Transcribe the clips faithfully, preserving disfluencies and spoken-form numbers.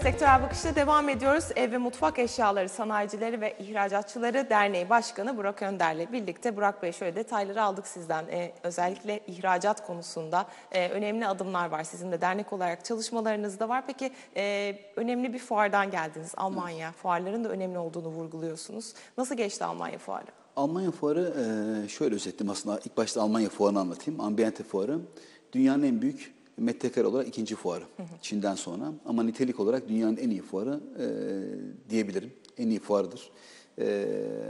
Sektörel Bakış'ta devam ediyoruz. Ev ve Mutfak Eşyaları Sanayicileri ve İhracatçıları Derneği Başkanı Burak Önder'le birlikte. Burak Bey, şöyle detayları aldık sizden. Ee, özellikle ihracat konusunda e, önemli adımlar var. Sizin de dernek olarak çalışmalarınızda var. Peki e, önemli bir fuardan geldiniz, Almanya. Fuarların da önemli olduğunu vurguluyorsunuz. Nasıl geçti Almanya fuarı? Almanya fuarı e, şöyle özetleyeyim aslında. İlk başta Almanya fuarını anlatayım. Ambiente fuarı dünyanın en büyük metrekare olarak ikinci fuarı. Hı hı. Çin'den sonra. Ama nitelik olarak dünyanın en iyi fuarı e, diyebilirim. En iyi fuarıdır. E,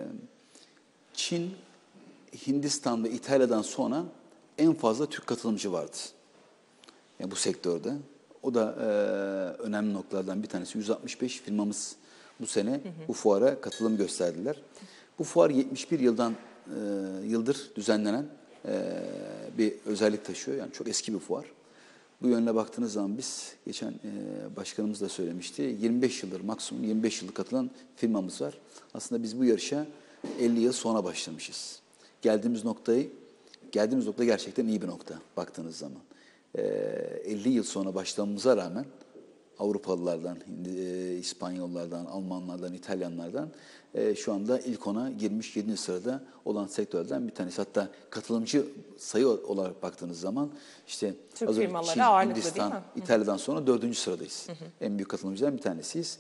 Çin, Hindistan ve İtalya'dan sonra en fazla Türk katılımcı vardı. Yani bu sektörde. O da e, önemli noktalardan bir tanesi. yüz altmış beş firmamız bu sene hı hı. bu fuara katılım gösterdiler. Bu fuar yetmiş bir yıldan e, yıldır düzenlenen e, bir özellik taşıyor. Yani çok eski bir fuar. Bu yönle baktığınız zaman biz geçen e, başkanımız da söylemişti. yirmi beş yıldır maksimum yirmi beş yıllık katılan firmamız var. Aslında biz bu yarışa elli yıl sonra başlamışız. Geldiğimiz noktayı geldiğimiz nokta gerçekten iyi bir nokta baktığınız zaman. E, elli yıl sonra başlamamıza rağmen Avrupalılardan, e, İspanyollardan, Almanlardan, İtalyanlardan e, şu anda ilk ona girmiş yedinci sırada olan sektörlerden bir tanesi. Hatta katılımcı sayı olarak baktığınız zaman işte Türk az önce firmaları Çin, ağırlıklı, Hindistan, değil mi? İtalya'dan sonra dördüncü sıradayız. Hı hı. En büyük katılımcılardan bir tanesiyiz.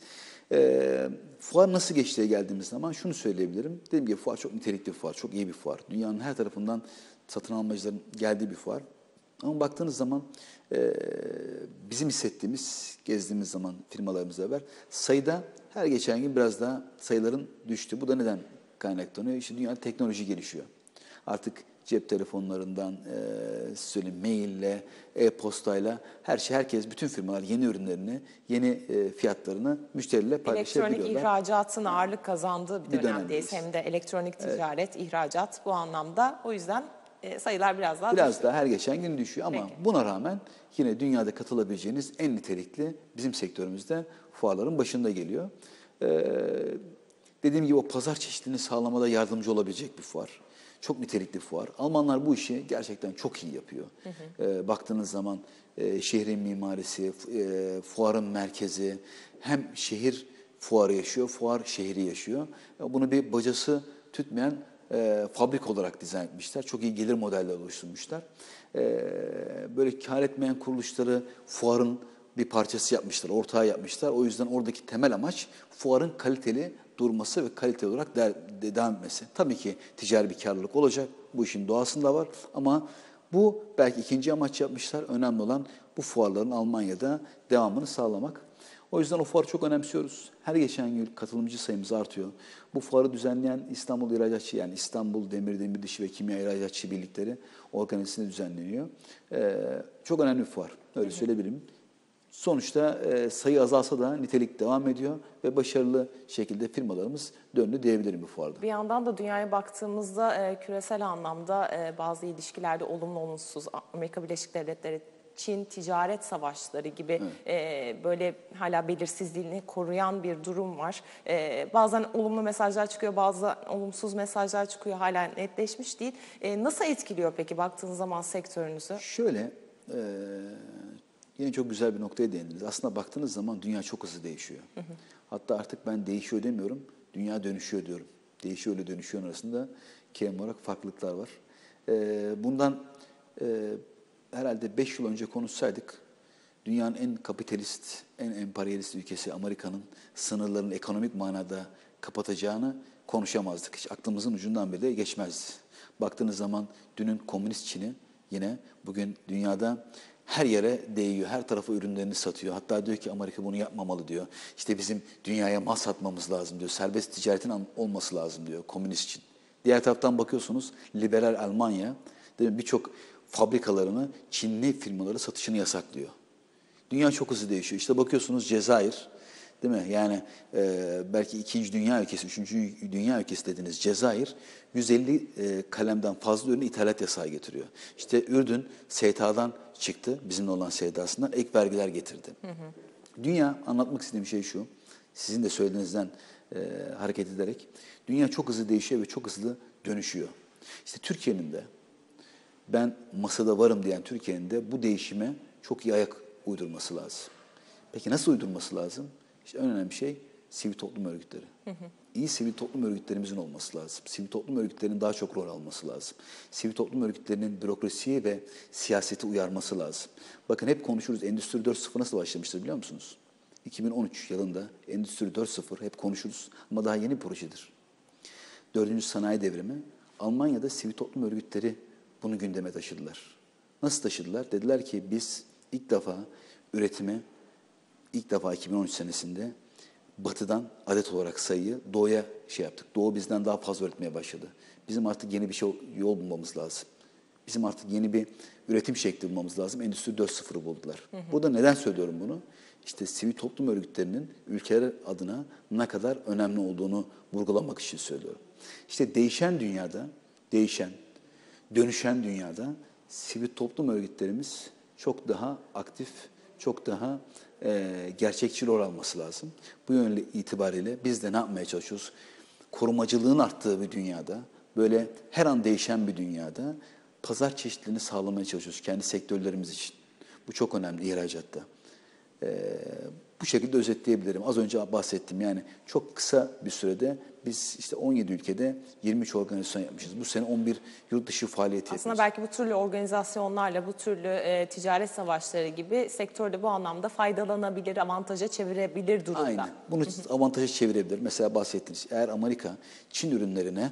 E, fuar nasıl geçtiğe geldiğimiz zaman şunu söyleyebilirim. Dediğim gibi fuar çok nitelikli bir fuar, çok iyi bir fuar. Dünyanın her tarafından satın almacıların geldiği bir fuar. Ama baktığınız zaman e, bizim hissettiğimiz, gezdiğimiz zaman firmalarımızla beraber sayıda her geçen gün biraz daha sayıların düştü. Bu da neden kaynaklanıyor? İşte dünyada teknoloji gelişiyor. Artık cep telefonlarından, e, söyleyeyim, maille, e-postayla her şey, herkes, bütün firmalar yeni ürünlerini, yeni e, fiyatlarını müşteriyle paylaşabiliyorlar. Elektronik ihracatın ağırlık kazandığı bir, bir dönemdeyiz. dönemdeyiz. Hem de elektronik ticaret, evet. ihracat bu anlamda. O yüzden e, sayılar biraz daha Biraz düştü. daha her geçen gün düşüyor ama Peki. buna rağmen yine dünyada katılabileceğiniz en nitelikli bizim sektörümüzde fuarların başında geliyor. Ee, dediğim gibi o pazar çeşitliliğini sağlamada yardımcı olabilecek bir fuar. Çok nitelikli fuar. Almanlar bu işi gerçekten çok iyi yapıyor. Hı hı. Ee, baktığınız zaman e, şehrin mimarisi, e, fuarın merkezi, hem şehir fuarı yaşıyor, fuar şehri yaşıyor. Bunu bir bacası tütmeyen E, fabrik olarak dizayn etmişler. Çok iyi gelir modeller oluşturmuşlar. E, böyle kar etmeyen kuruluşları fuarın bir parçası yapmışlar, ortağı yapmışlar. O yüzden oradaki temel amaç fuarın kaliteli durması ve kaliteli olarak de, de, devam etmesi. Tabii ki ticari bir karlılık olacak. Bu işin doğasında var ama bu belki ikinci amaç yapmışlar. Önemli olan bu fuarların Almanya'da devamını sağlamak. O yüzden o fuarı çok önemsiyoruz. Her geçen yıl katılımcı sayımız artıyor. Bu fuarı düzenleyen İstanbul İhracatçı, yani İstanbul Demir, Demir Dişi ve Kimya İhracatçı Birlikleri organizasyonu düzenleniyor. Ee, çok önemli bir fuar, öyle hı hı. söyleyebilirim. Sonuçta e, sayı azalsa da nitelik devam ediyor ve başarılı şekilde firmalarımız döndü diyebilirim bu fuarda. Bir yandan da dünyaya baktığımızda e, küresel anlamda e, bazı ilişkilerde olumlu olumsuz, Amerika Birleşik Devletleri, Çin ticaret savaşları gibi evet. e, böyle hala belirsizliğini koruyan bir durum var. E, bazen olumlu mesajlar çıkıyor, bazen olumsuz mesajlar çıkıyor, hala netleşmiş değil. E, nasıl etkiliyor peki baktığınız zaman sektörünüzü? Şöyle, e, yine çok güzel bir noktaya değindiniz. Aslında baktığınız zaman dünya çok hızlı değişiyor. Hı hı. Hatta artık ben değişiyor demiyorum, dünya dönüşüyor diyorum. Değişiyor ile dönüşüyor arasında kelime olarak farklılıklar var. E, bundan e, herhalde beş yıl önce konuşsaydık, dünyanın en kapitalist, en emperyalist ülkesi Amerika'nın sınırlarını ekonomik manada kapatacağını konuşamazdık. Hiç aklımızın ucundan bile geçmezdi. Baktığınız zaman dünün komünist Çin'i yine bugün dünyada her yere değiyor, her tarafa ürünlerini satıyor. Hatta diyor ki Amerika bunu yapmamalı diyor. İşte bizim dünyaya mal satmamız lazım diyor. Serbest ticaretin olması lazım diyor komünist Çin. Diğer taraftan bakıyorsunuz liberal Almanya birçok fabrikalarını Çinli firmaları satışını yasaklıyor. Dünya çok hızlı değişiyor. İşte bakıyorsunuz Cezayir, değil mi? Yani e, belki ikinci dünya ülkesi, üçüncü dünya ülkesi dediğiniz Cezayir, yüz elli e, kalemden fazla ürünü ithalat yasağı getiriyor. İşte Ürdün S T A'dan çıktı, bizimle olan S T A'sından ek vergiler getirdi. Hı hı. Dünya, anlatmak istediğim şey şu, sizin de söylediğinizden e, hareket ederek, dünya çok hızlı değişiyor ve çok hızlı dönüşüyor. İşte Türkiye'nin de, ben masada varım diyen Türkiye'nin de bu değişime çok iyi ayak uydurması lazım. Peki nasıl uydurması lazım? İşte en önemli şey sivil toplum örgütleri. Hı hı. İyi sivil toplum örgütlerimizin olması lazım. Sivil toplum örgütlerinin daha çok rol alması lazım. Sivil toplum örgütlerinin bürokrasiye ve siyaseti uyarması lazım. Bakın hep konuşuruz, Endüstri dört nokta sıfır nasıl başlamıştır biliyor musunuz? iki bin on üç yılında Endüstri dört nokta sıfır hep konuşuruz ama daha yeni bir projedir. Dördüncü sanayi devrimi, Almanya'da sivil toplum örgütleri bunu gündeme taşıdılar. Nasıl taşıdılar? Dediler ki biz ilk defa üretime, ilk defa iki bin on üç senesinde batıdan adet olarak sayıyı doğuya şey yaptık. Doğu bizden daha fazla üretmeye başladı. Bizim artık yeni bir şey, yol bulmamız lazım. Bizim artık yeni bir üretim şekli bulmamız lazım. Endüstri dört nokta sıfırı buldular. Hı hı. Burada neden söylüyorum bunu? İşte sivil toplum örgütlerinin ülkeler adına ne kadar önemli olduğunu vurgulamak için söylüyorum. İşte değişen dünyada, değişen, dönüşen dünyada sivil toplum örgütlerimiz çok daha aktif, çok daha e, gerçekçi rol alması lazım. Bu yönle itibariyle biz de ne yapmaya çalışıyoruz? Korumacılığın arttığı bir dünyada, böyle her an değişen bir dünyada pazar çeşitliliğini sağlamaya çalışıyoruz kendi sektörlerimiz için. Bu çok önemli ihracatta. Ee, bu şekilde özetleyebilirim. Az önce bahsettim yani çok kısa bir sürede biz işte on yedi ülkede yirmi üç organizasyon yapmışız. Bu sene on bir yurt dışı faaliyeti Aslında yapıyoruz. belki bu türlü organizasyonlarla, bu türlü e, ticaret savaşları gibi sektörde bu anlamda faydalanabilir, avantaja çevirebilir durumda. Aynen. Bunu avantaja çevirebilir. Mesela bahsettiniz. Eğer Amerika Çin ürünlerine,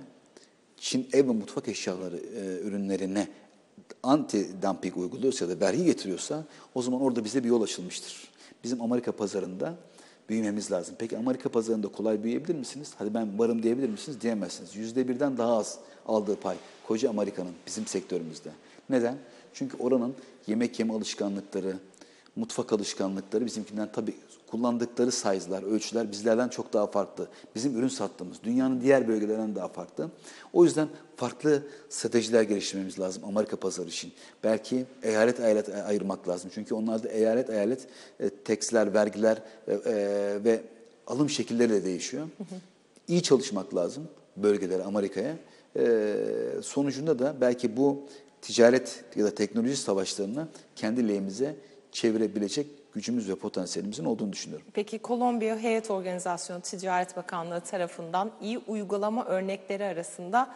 Çin ev ve mutfak eşyaları e, ürünlerine anti-dumping uyguluyorsa ya da vergi getiriyorsa o zaman orada bize bir yol açılmıştır. Bizim Amerika pazarında büyümemiz lazım. Peki Amerika pazarında kolay büyüyebilir misiniz? Hadi ben varım diyebilir misiniz? Diyemezsiniz. Yüzde birden daha az aldığı pay koca Amerika'nın bizim sektörümüzde. Neden? Çünkü oranın yemek yeme alışkanlıkları, mutfak alışkanlıkları bizimkinden tabii kullandıkları size'lar, ölçüler bizlerden çok daha farklı. Bizim ürün sattığımız dünyanın diğer bölgelerinden daha farklı. O yüzden farklı stratejiler geliştirmemiz lazım Amerika pazarı için. Belki eyalet eyalet ayırmak lazım. Çünkü onlarda eyalet eyalet e, taksler, vergiler e, e, ve alım şekilleri de değişiyor. Hı hı. İyi çalışmak lazım bölgelere, Amerika'ya. E, sonucunda da belki bu ticaret ya da teknoloji savaşlarını kendi lehimize çevirebilecek gücümüz ve potansiyelimizin olduğunu düşünüyorum. Peki Kolombiya Heyet Organizasyonu Ticaret Bakanlığı tarafından iyi uygulama örnekleri arasında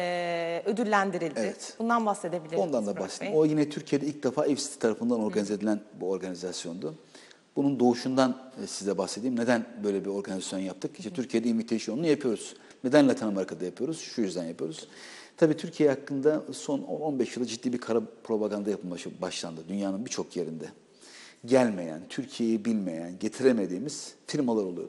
e, ödüllendirildi. Evet. Bundan bahsedebilir misiniz? Ondan da bahsedeyim. O yine Türkiye'de ilk defa E F S T tarafından organize edilen bu organizasyondu. Bunun doğuşundan size bahsedeyim. Neden böyle bir organizasyon yaptık? İşte Türkiye'de invitation'unu yapıyoruz. Neden Latin Amerika'da yapıyoruz? Şu yüzden yapıyoruz. Tabii Türkiye hakkında son on on beş yılda ciddi bir kara propaganda yapılması başlandı dünyanın birçok yerinde. Gelmeyen, Türkiye'yi bilmeyen, getiremediğimiz firmalar oluyordu.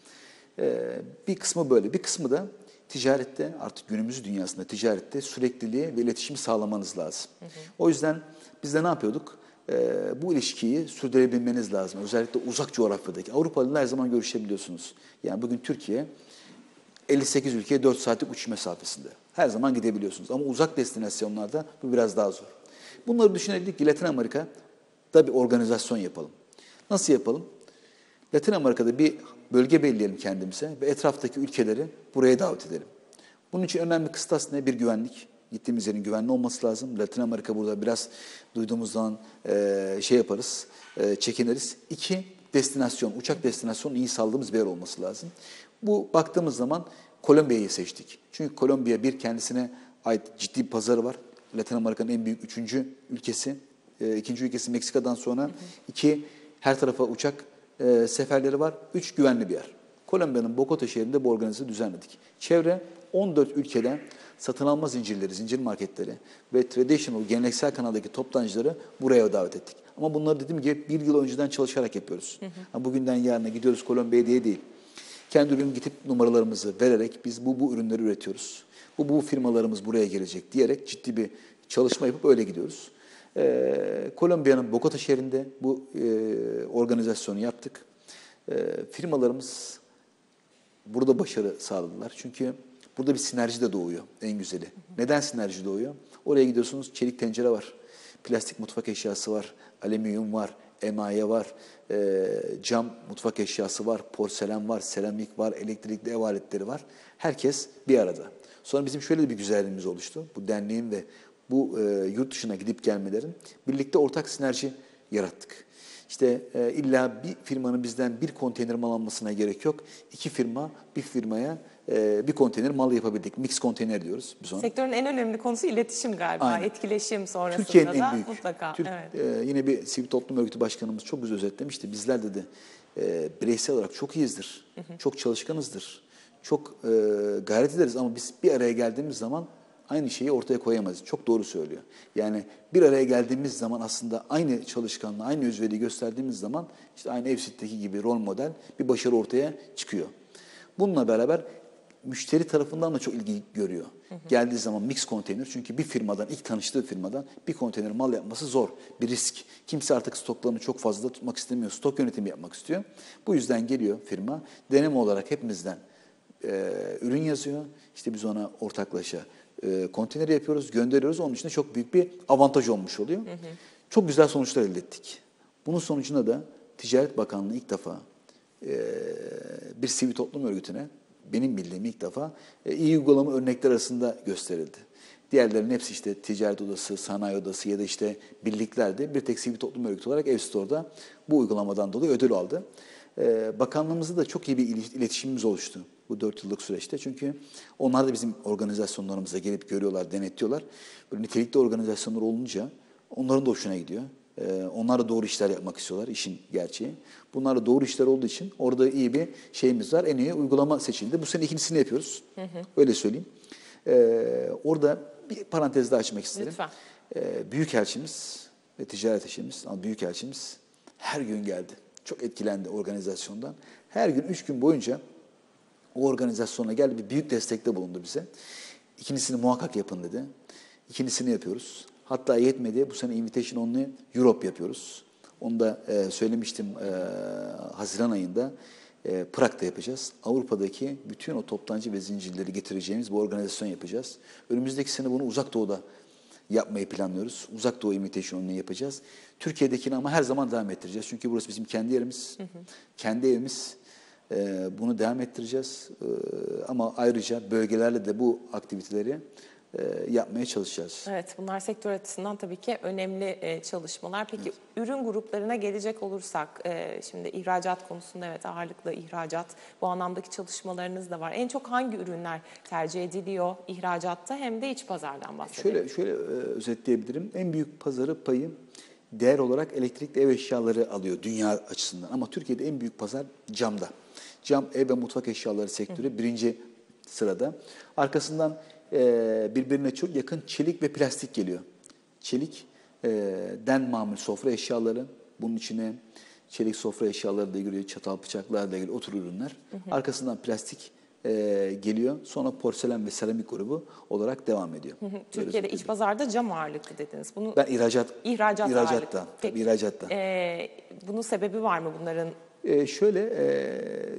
Ee, bir kısmı böyle, bir kısmı da ticarette, artık günümüz dünyasında ticarette sürekliliği ve iletişimi sağlamanız lazım. Hı hı. O yüzden biz de ne yapıyorduk? Ee, bu ilişkiyi sürdürebilmeniz lazım. Özellikle uzak coğrafyadaki. Avrupalılarla her zaman görüşebiliyorsunuz. Yani bugün Türkiye elli sekiz ülkeye dört saatlik uçuş mesafesinde. Her zaman gidebiliyorsunuz. Ama uzak destinasyonlarda bu biraz daha zor. Bunları düşünebildik ki Latin Amerika'da bir organizasyon yapalım. Nasıl yapalım? Latin Amerika'da bir bölge belirleyelim kendimize ve etraftaki ülkeleri buraya davet edelim. Bunun için önemli kıstas ne? Bir güvenlik. Gittiğimiz yerin güvenli olması lazım. Latin Amerika burada biraz duyduğumuz zaman e, şey yaparız, e, çekiniriz. İki, destinasyon, uçak destinasyonu iyi sağladığımız bir yer olması lazım. Bu baktığımız zaman Kolombiya'yı seçtik. Çünkü Kolombiya bir kendisine ait ciddi bir pazarı var. Latin Amerika'nın en büyük üçüncü ülkesi. E, ikinci ülkesi Meksika'dan sonra. Hı hı. İki, her tarafa uçak e, seferleri var. Üç, güvenli bir yer. Kolombiya'nın Bogota şehrinde bu organizasyonu düzenledik. Çevre on dört ülkeden satın alma zincirleri, zincir marketleri ve traditional, geleneksel kanaldaki toptancıları buraya davet ettik. Ama bunları dediğim gibi bir yıl önceden çalışarak yapıyoruz. Hı hı. Bugünden yarına gidiyoruz Kolombiya diye değil. Kendi ürün gidip numaralarımızı vererek biz bu bu ürünleri üretiyoruz. Bu bu firmalarımız buraya gelecek diyerek ciddi bir çalışma yapıp öyle gidiyoruz. Ee, Kolombiya'nın Bogota şehrinde bu e, organizasyonu yaptık. E, firmalarımız burada başarı sağladılar. Çünkü burada bir sinerji de doğuyor en güzeli. Neden sinerji doğuyor? Oraya gidiyorsunuz, çelik tencere var, plastik mutfak eşyası var, alüminyum var, emaye var, e, cam mutfak eşyası var, porselen var, seramik var, elektrikli ev aletleri var. Herkes bir arada. Sonra bizim şöyle bir güzelliğimiz oluştu. Bu derneğin ve bu e, yurt dışına gidip gelmelerin birlikte ortak sinerji yarattık. İşte e, illa bir firmanın bizden bir konteyner mal almasına gerek yok. İki firma bir firmaya e, bir konteyner mal yapabildik. Mix konteyner diyoruz biz ona. Sektörün en önemli konusu iletişim galiba. Aynen. Etkileşim sonrasında Türkiye'nin da en büyük. mutlaka. Türk, Evet. e, yine bir sivil toplum örgütü başkanımız çok güzel özetlemişti. Bizler dedi e, bireysel olarak çok iyiyizdir. Hı hı. Çok çalışkanızdır. Çok e, gayret ederiz ama biz bir araya geldiğimiz zaman aynı şeyi ortaya koyamayız. Çok doğru söylüyor. Yani bir araya geldiğimiz zaman aslında aynı çalışkanlığı, aynı özveriyi gösterdiğimiz zaman işte aynı Evsit'teki gibi rol model bir başarı ortaya çıkıyor. Bununla beraber müşteri tarafından da çok ilgi görüyor. Hı hı. Geldiği zaman mix konteyner, çünkü bir firmadan, ilk tanıştığı firmadan bir konteyner mal yapması zor, bir risk. Kimse artık stoklarını çok fazla tutmak istemiyor, stok yönetimi yapmak istiyor. Bu yüzden geliyor firma, deneme olarak hepimizden e, ürün yazıyor. İşte biz ona ortaklaşa e, konteyner yapıyoruz, gönderiyoruz. Onun için de çok büyük bir avantaj olmuş oluyor. Hı hı. Çok güzel sonuçlar elde ettik. Bunun sonucunda da Ticaret Bakanlığı ilk defa e, bir sivil toplum örgütüne, benim bildiğim ilk defa e, iyi uygulama örnekler arasında gösterildi. Diğerlerinin hepsi işte ticaret odası, sanayi odası ya da işte birliklerde, bir tek sivil toplum örgütü olarak Evstore'da bu uygulamadan dolayı ödül aldı. E, bakanlığımızda da çok iyi bir iletişimimiz oluştu bu dört yıllık süreçte. Çünkü onlar da bizim organizasyonlarımıza gelip görüyorlar, denetliyorlar. Böyle nitelikli organizasyonlar olunca onların da hoşuna gidiyor. Ee, onlar da doğru işler yapmak istiyorlar, işin gerçeği. Bunlar da doğru işler olduğu için orada iyi bir şeyimiz var. En iyi uygulama seçildi. Bu sene ikincisini yapıyoruz. Hı hı. Öyle söyleyeyim. Ee, orada bir parantez daha açmak isterim. Lütfen. Ee, Büyükelçimiz ve ticaret eşimiz, ama Büyükelçimiz her gün geldi. Çok etkilendi organizasyondan. Her gün, üç gün boyunca o organizasyona geldi, bir büyük destekte bulundu bize. İkincisini muhakkak yapın dedi. İkincisini yapıyoruz. Hatta yetmedi, bu sene Invitation Only Europe yapıyoruz. Onu da e, söylemiştim e, Haziran ayında e, Prag'da yapacağız. Avrupa'daki bütün o toptancı ve zincirleri getireceğimiz bu organizasyon yapacağız. Önümüzdeki sene bunu Uzak Doğu'da yapmayı planlıyoruz. Uzak Doğu Invitation Only yapacağız. Türkiye'dekini ama her zaman devam ettireceğiz. Çünkü burası bizim kendi yerimiz, hı hı. kendi evimiz. E, bunu devam ettireceğiz. E, ama ayrıca bölgelerle de bu aktiviteleri yapmaya çalışacağız. Evet, bunlar sektör açısından tabii ki önemli çalışmalar. Peki evet. Ürün gruplarına gelecek olursak, şimdi ihracat konusunda evet ağırlıklı ihracat, bu anlamdaki çalışmalarınız da var. En çok hangi ürünler tercih ediliyor ihracatta, hem de iç pazardan bahsedelim? Şöyle, şöyle özetleyebilirim. En büyük pazarı payı değer olarak elektrikli ev eşyaları alıyor dünya açısından. Ama Türkiye'de en büyük pazar camda. Cam, ev ve mutfak eşyaları sektörü Hı. birinci sırada. Arkasından birbirine çok yakın çelik ve plastik geliyor. Çelik, den mamul sofra eşyaları, bunun içine çelik sofra eşyaları da giriyor, çatal bıçaklar da giriyor, otur ürünler. Hı hı. Arkasından plastik geliyor, sonra porselen ve seramik grubu olarak devam ediyor. Hı hı. Türkiye'de iç pazarda cam ağırlıklı dediniz. Bunu ben ihracat, ihracat ihracatta, ağırlıklı. tabii Peki, ihracatta. E, bunun sebebi var mı bunların? E, şöyle, e,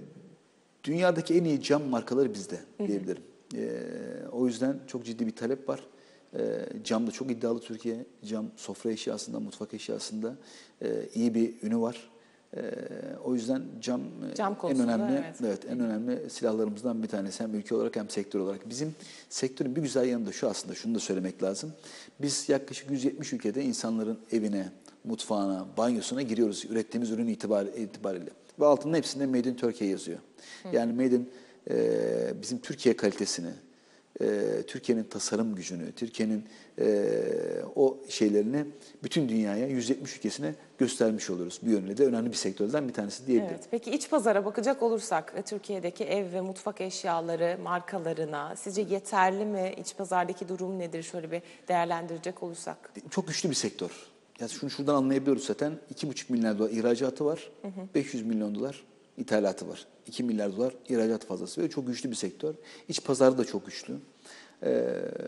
dünyadaki en iyi cam markaları bizde diyebilirim. Hı hı. Ee, o yüzden çok ciddi bir talep var. Ee, cam da çok iddialı Türkiye. Cam sofra eşyasında, mutfak eşyasında e, iyi bir ünü var. Ee, o yüzden cam, cam en önemli, evet. Evet, en önemli silahlarımızdan bir tanesi, hem ülke olarak hem sektör olarak. Bizim sektörün bir güzel yanı da şu, aslında şunu da söylemek lazım. Biz yaklaşık yüz yetmiş ülkede insanların evine, mutfağına, banyosuna giriyoruz ürettiğimiz ürün itibariyle. Ve altında hepsinde Made in Turkey yazıyor. Hı. Yani Made in Ee, bizim Türkiye kalitesini, e, Türkiye'nin tasarım gücünü, Türkiye'nin e, o şeylerini bütün dünyaya, yüz yetmiş ülkesine göstermiş oluruz. Bu yönüyle de önemli bir sektörden bir tanesi diyebilirim. Evet, peki iç pazara bakacak olursak, Türkiye'deki ev ve mutfak eşyaları markalarına sizce yeterli mi? İç pazardaki durum nedir? Şöyle bir değerlendirecek olursak. Çok güçlü bir sektör. Yani şunu şuradan anlayabiliyoruz zaten. iki buçuk milyar dolar ihracatı var, hı hı. beş yüz milyon dolar ithalatı var. iki milyar dolar ihracat fazlası ve çok güçlü bir sektör. İç pazarı da çok güçlü. Ee,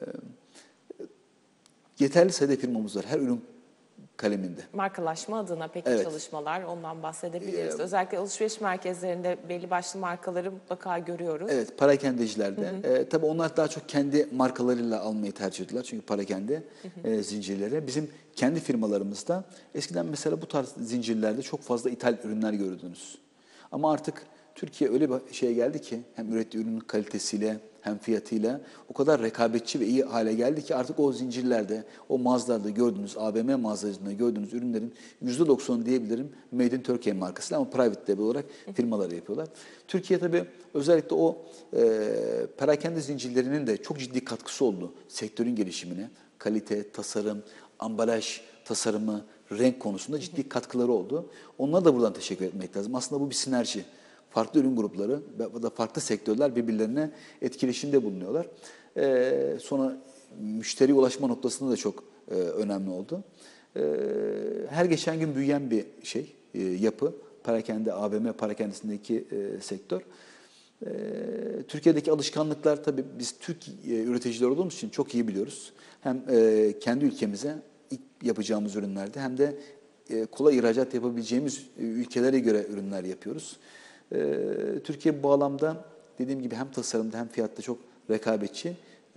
yeterli sayıda firmamız var her ürün kaleminde. Markalaşma adına peki evet. çalışmalar, ondan bahsedebiliriz. Ee, Özellikle alışveriş merkezlerinde belli başlı markaları mutlaka görüyoruz. Evet, parakendecilerde. Ee, tabii onlar daha çok kendi markalarıyla almayı tercih ediyorlar. Çünkü parakende hı hı. E, zincirleri. Bizim kendi firmalarımızda eskiden mesela bu tarz zincirlerde çok fazla ithal ürünler görürdünüz. Ama artık Türkiye öyle bir şeye geldi ki hem ürettiği ürünün kalitesiyle hem fiyatıyla o kadar rekabetçi ve iyi hale geldi ki artık o zincirlerde, o mağazalarda gördüğünüz, A V M mağazalarında gördüğünüz ürünlerin yüzde doksanı diyebilirim Made in Turkey markası ama private label olarak firmaları yapıyorlar. Türkiye tabii özellikle o e, perakende zincirlerinin de çok ciddi katkısı oldu sektörün gelişimine. Kalite, tasarım, ambalaj tasarımı, renk konusunda ciddi katkıları oldu. Onlara da buradan teşekkür etmek lazım. Aslında bu bir sinerji. Farklı ürün grupları ve da farklı sektörler birbirlerine etkileşimde bulunuyorlar. Ee, sonra müşteriye ulaşma noktasında da çok e, önemli oldu. Ee, her geçen gün büyüyen bir şey, e, yapı. Perakende, A V M perakendesindeki e, sektör. Ee, Türkiye'deki alışkanlıklar tabii biz Türk e, üreticiler olduğumuz için çok iyi biliyoruz. Hem e, kendi ülkemize ilk yapacağımız ürünlerde hem de e, kolay ihracat yapabileceğimiz e, ülkelere göre ürünler yapıyoruz. E, Türkiye bu bağlamda dediğim gibi hem tasarımda hem fiyatta çok rekabetçi. E,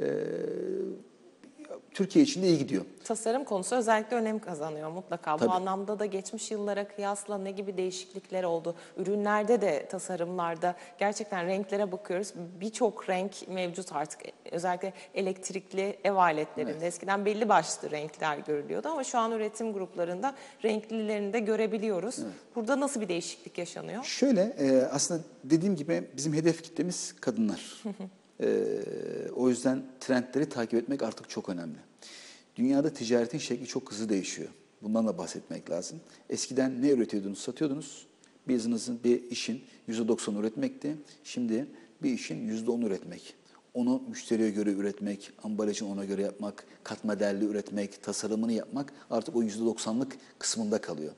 Türkiye için de iyi gidiyor. Tasarım konusu özellikle önem kazanıyor mutlaka. Tabii. Bu anlamda da geçmiş yıllara kıyasla ne gibi değişiklikler oldu? Ürünlerde de, tasarımlarda gerçekten renklere bakıyoruz. Birçok renk mevcut artık. Özellikle elektrikli ev aletlerinde. Evet. Eskiden belli başlı renkler görülüyordu ama şu an üretim gruplarında renklilerini de görebiliyoruz. Evet. Burada nasıl bir değişiklik yaşanıyor? Şöyle, e, aslında dediğim gibi bizim hedef kitlemiz kadınlar. Ee, o yüzden trendleri takip etmek artık çok önemli. Dünyada ticaretin şekli çok hızlı değişiyor. Bundan da bahsetmek lazım. Eskiden ne üretiyordunuz, satıyordunuz. Business'ın, bir işin yüzde doksan üretmekti. Şimdi bir işin yüzde on üretmek. Onu müşteriye göre üretmek, ambalajını ona göre yapmak, katma değerli üretmek, tasarımını yapmak artık o yüzde doksanlık kısmında kalıyor.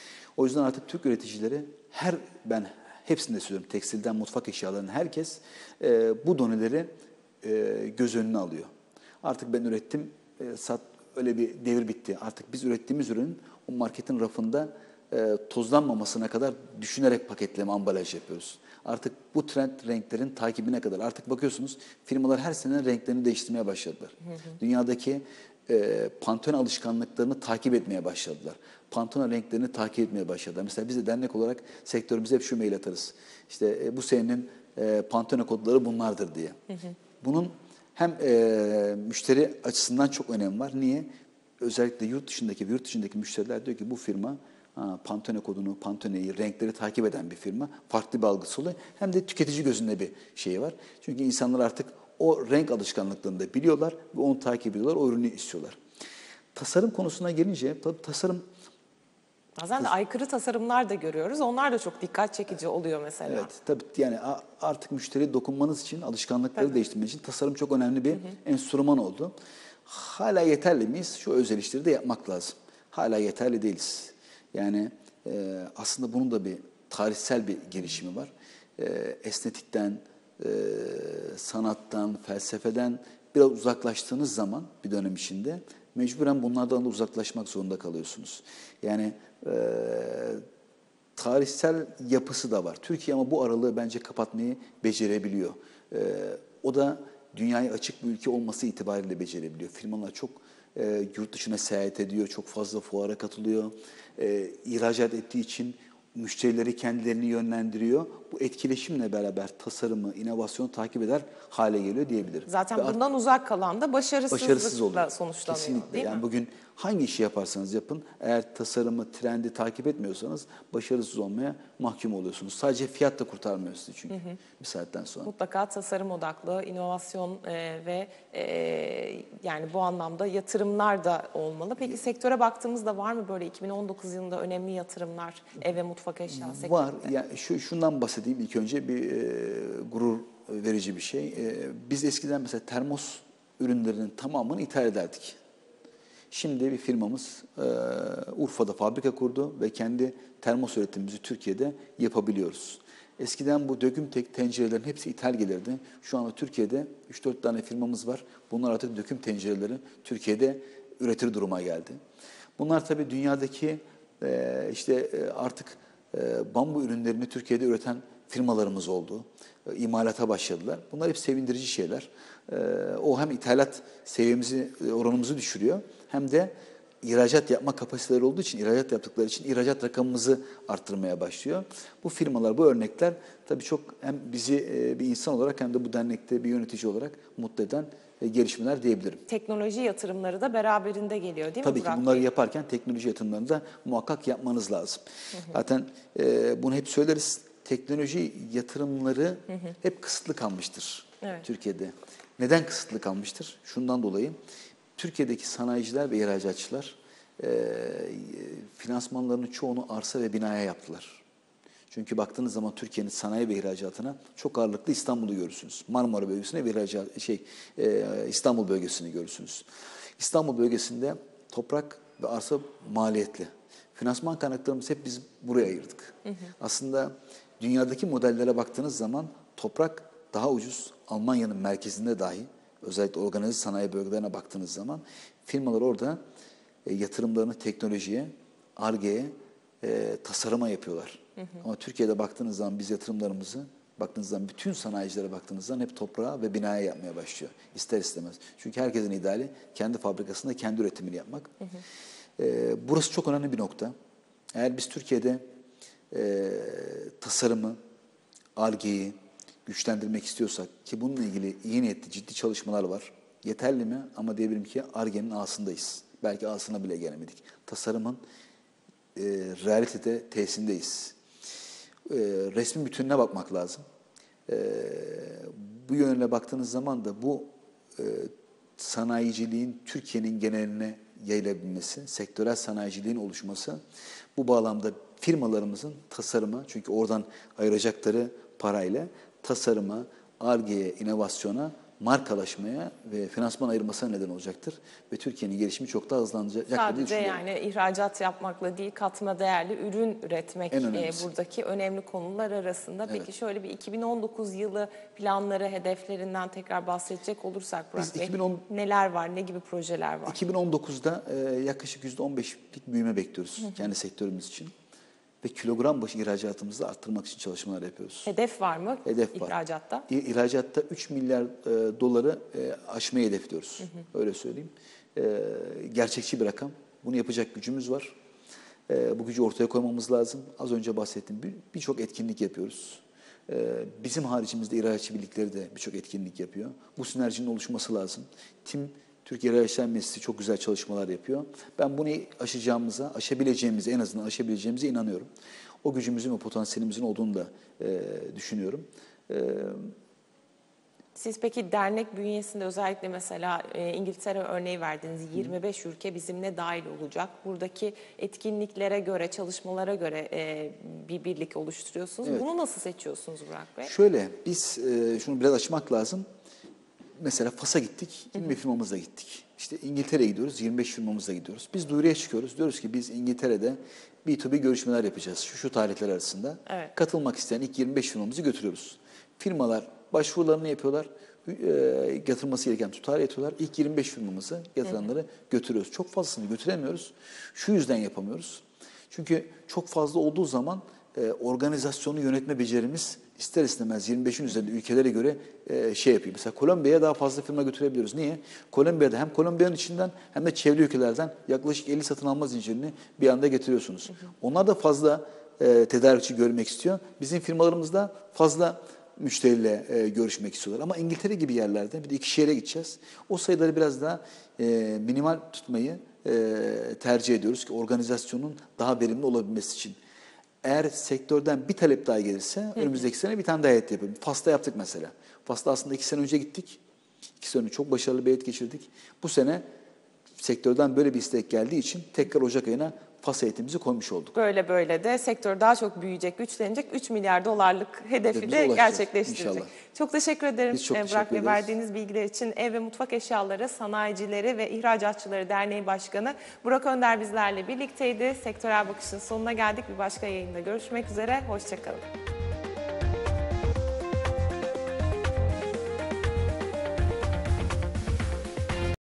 O yüzden artık Türk üreticileri her ben hepsini de söylüyorum. Tekstilden mutfak eşyalarının herkes e, bu doneleri e, göz önüne alıyor. Artık ben ürettim, e, sat öyle bir devir bitti. Artık biz ürettiğimiz ürünün o marketin rafında e, tozlanmamasına kadar düşünerek paketleme, ambalaj yapıyoruz. Artık bu trend renklerin takibine kadar. Artık bakıyorsunuz firmalar her sene renklerini değiştirmeye başladılar. Hı hı. Dünyadaki e, Pantone alışkanlıklarını takip etmeye başladılar. Pantone renklerini takip etmeye başladılar. Mesela biz de dernek olarak sektörümüze hep şu mail atarız. İşte e, bu senenin e, Pantone kodları bunlardır diye. Hı hı. Bunun hem e, müşteri açısından çok önemi var. Niye? Özellikle yurt dışındaki yurt dışındaki müşteriler diyor ki bu firma ha, Pantone kodunu, Pantone'yi, renkleri takip eden bir firma. Farklı bir algısı oluyor. Hem de tüketici gözünde bir şey var. Çünkü insanlar artık o renk alışkanlıklarını da biliyorlar ve onu takip ediyorlar, o ürünü istiyorlar. Tasarım konusuna gelince, tabii tasarım... Bazen de aykırı tasarımlar da görüyoruz. Onlar da çok dikkat çekici oluyor mesela. Evet, tabii yani artık müşteriye dokunmanız için, alışkanlıkları tabii. değiştirmek için tasarım çok önemli bir hı hı. enstrüman oldu. Hala yeterli miyiz? Şu öz eleştiri de yapmak lazım. Hala yeterli değiliz. Yani e, aslında bunun da bir tarihsel bir gelişimi var. E, estetikten, e, sanattan, felsefeden biraz uzaklaştığınız zaman bir dönem içinde mecburen bunlardan da uzaklaşmak zorunda kalıyorsunuz. Yani e, tarihsel yapısı da var. Türkiye ama bu aralığı bence kapatmayı becerebiliyor. E, o da dünyaya açık bir ülke olması itibariyle becerebiliyor. Firmalar çok e, yurt dışına seyahat ediyor, çok fazla fuara katılıyor. E, ihracat ettiği için müşterileri kendilerini yönlendiriyor. Bu etkileşimle beraber tasarımı, inovasyonu takip eder hale geliyor diyebilirim. Zaten Ve bundan uzak kalan da başarısızlıkla başarısız oluyor. sonuçlanıyor. Kesinlikle. Değil yani mi? Bugün hangi işi yaparsanız yapın, eğer tasarımı, trendi takip etmiyorsanız başarısız olmaya mahkum oluyorsunuz. Sadece fiyat da kurtarmıyor sizi çünkü hı hı. bir saatten sonra. Mutlaka tasarım odaklı, inovasyon e, ve e, yani bu anlamda yatırımlar da olmalı. Peki sektöre baktığımızda var mı böyle iki bin on dokuz yılında önemli yatırımlar ev ve mutfak eşya sektöründe? Var. Yani şu, şundan bahsedeyim ilk önce bir e, gurur verici bir şey. E, biz eskiden mesela termos ürünlerinin tamamını ithal ederdik. Şimdi bir firmamız e, Urfa'da fabrika kurdu ve kendi termos üretimimizi Türkiye'de yapabiliyoruz. Eskiden bu döküm tek tencerelerin hepsi ithal gelirdi. Şu anda Türkiye'de üç dört tane firmamız var. Bunlar artık döküm tencereleri Türkiye'de üretir duruma geldi. Bunlar tabii dünyadaki e, işte e, artık e, bambu ürünlerini Türkiye'de üreten firmalarımız oldu. E, imalata başladılar. Bunlar hep sevindirici şeyler. E, o hem ithalat seviyemizi, oranımızı düşürüyor hem de ihracat yapma kapasiteleri olduğu için, ihracat yaptıkları için ihracat rakamımızı arttırmaya başlıyor. Bu firmalar, bu örnekler tabii çok hem bizi e, bir insan olarak hem de bu dernekte bir yönetici olarak mutlu eden e, gelişmeler diyebilirim. Teknoloji yatırımları da beraberinde geliyor değil mi Tabii Burak ki bunları Bey? yaparken teknoloji yatırımlarını da muhakkak yapmanız lazım. Hı hı. Zaten e, bunu hep söyleriz. Teknoloji yatırımları hı hı. hep kısıtlı kalmıştır evet. Türkiye'de. Neden kısıtlı kalmıştır? Şundan dolayı Türkiye'deki sanayiciler ve ihracatçılar e, finansmanlarının çoğunu arsa ve binaya yaptılar. Çünkü baktığınız zaman Türkiye'nin sanayi ve ihracatına çok ağırlıklı İstanbul'u görürsünüz. Marmara bölgesine ve ihracat, şey, e, İstanbul bölgesini görürsünüz. İstanbul bölgesinde toprak ve arsa maliyetli. Finansman kaynaklarımızı hep biz buraya ayırdık. Hı hı. Aslında dünyadaki modellere baktığınız zaman toprak daha ucuz. Almanya'nın merkezinde dahi özellikle organize sanayi bölgelerine baktığınız zaman firmalar orada e, yatırımlarını teknolojiye, Ar-Ge'ye, e, tasarıma yapıyorlar. Hı hı. Ama Türkiye'de baktığınız zaman biz yatırımlarımızı, baktığınız zaman bütün sanayicilere baktığınız zaman hep toprağa ve binaya yapmaya başlıyor. İster istemez. Çünkü herkesin ideali kendi fabrikasında kendi üretimini yapmak. Hı hı. E, burası çok önemli bir nokta. Eğer biz Türkiye'de e, tasarımı, Ar-Ge'yi güçlendirmek istiyorsak ki bununla ilgili iyi niyetli ciddi çalışmalar var. Yeterli mi? Ama diyebilirim ki Ar-Ge'nin A'sındayız. Belki A'sına bile gelemedik. Tasarımın e, realitede tesisindeyiz. E, resmin bütününe bakmak lazım. E, bu yönle baktığınız zaman da bu e, sanayiciliğin Türkiye'nin geneline yayılabilmesi, sektörel sanayiciliğin oluşması, bu bağlamda firmalarımızın tasarıma, çünkü oradan ayıracakları parayla tasarıma, Ar-Ge'ye, inovasyona, markalaşmaya ve finansman ayırmasına neden olacaktır. Ve Türkiye'nin gelişimi çok daha hızlanacak diye düşünüyorum. Sadece yani ihracat yapmakla değil, katma değerli ürün üretmek e, buradaki önemli konular arasında. Peki evet. şöyle bir iki bin on dokuz yılı planları, hedeflerinden tekrar bahsedecek olursak Burak Bey, iki bin on neler var, ne gibi projeler var? iki bin on dokuzda e, yaklaşık yüzde on beşlik büyüme bekliyoruz hı hı. kendi sektörümüz için. Ve kilogram başı ihracatımızı arttırmak için çalışmalar yapıyoruz. Hedef var mı Hedef var. ihracatta? İhracatta üç milyar e, doları e, aşmayı hedefliyoruz. Hı hı. Öyle söyleyeyim. E, gerçekçi bir rakam. Bunu yapacak gücümüz var. E, bu gücü ortaya koymamız lazım. Az önce bahsettiğim birçok bir etkinlik yapıyoruz. E, bizim haricimizde ihracatçı birlikleri de birçok etkinlik yapıyor. Bu sinerjinin oluşması lazım. Tim Türkiye İhracatçılar Meclisi çok güzel çalışmalar yapıyor. Ben bunu aşacağımıza, aşabileceğimize, en azından aşabileceğimize inanıyorum. O gücümüzün ve potansiyelimizin olduğunu da e, düşünüyorum. E, Siz peki dernek bünyesinde özellikle mesela e, İngiltere örneği verdiğiniz yirmi beş ülke bizimle dahil olacak. Buradaki etkinliklere göre, çalışmalara göre e, bir birlik oluşturuyorsunuz. Evet. Bunu nasıl seçiyorsunuz Burak Bey? Şöyle, biz e, şunu biraz açmak lazım. Mesela Fas'a gittik, yirmi firmamızla gittik. İşte İngiltere'ye gidiyoruz, yirmi beş firmamızla gidiyoruz. Biz duyuruya çıkıyoruz, diyoruz ki biz İngiltere'de B iki B görüşmeler yapacağız şu şu tarihler arasında. Evet. Katılmak isteyen ilk yirmi beş firmamızı götürüyoruz. Firmalar başvurularını yapıyorlar, e, yatırılması gereken tutarı yatıyorlar. İlk yirmi beş firmamızı, yatıranları hı hı. götürüyoruz. Çok fazlasını götüremiyoruz. Şu yüzden yapamıyoruz. Çünkü çok fazla olduğu zaman e, organizasyonu yönetme becerimiz ister istemez yirmi beşin üzerinde ülkelere göre e, şey yapıyor. Mesela Kolombiya'ya daha fazla firma götürebiliyoruz. Niye? Kolombiya'da hem Kolombiya'nın içinden hem de çevre ülkelerden yaklaşık elli satın alma zincirini bir anda getiriyorsunuz. Hı hı. Onlar da fazla e, tedarikçi görmek istiyor. Bizim firmalarımız da fazla müşteriyle e, görüşmek istiyorlar. Ama İngiltere gibi yerlerde bir de iki şehre gideceğiz. O sayıları biraz daha e, minimal tutmayı e, tercih ediyoruz ki organizasyonun daha verimli olabilmesi için. Eğer sektörden bir talep daha gelirse hı hı. önümüzdeki sene bir tane daha heyet yapalım. Fas'ta yaptık mesela. Fas'ta aslında iki sene önce gittik. İki sene önce çok başarılı bir heyet geçirdik. Bu sene sektörden böyle bir istek geldiği için tekrar Ocak ayına Fas heyetimizi koymuş olduk. Böyle böyle de sektör daha çok büyüyecek, güçlenecek. üç milyar dolarlık hedefi de gerçekleştirecek. İnşallah. Çok teşekkür ederim çok Burak teşekkür Bey verdiğiniz bilgiler için. Ev ve Mutfak Eşyaları Sanayicileri ve İhracatçıları Derneği Başkanı Burak Önder bizlerle birlikteydi. Sektörel Bakış'ın sonuna geldik. Bir başka yayında görüşmek üzere. Hoşça kalın.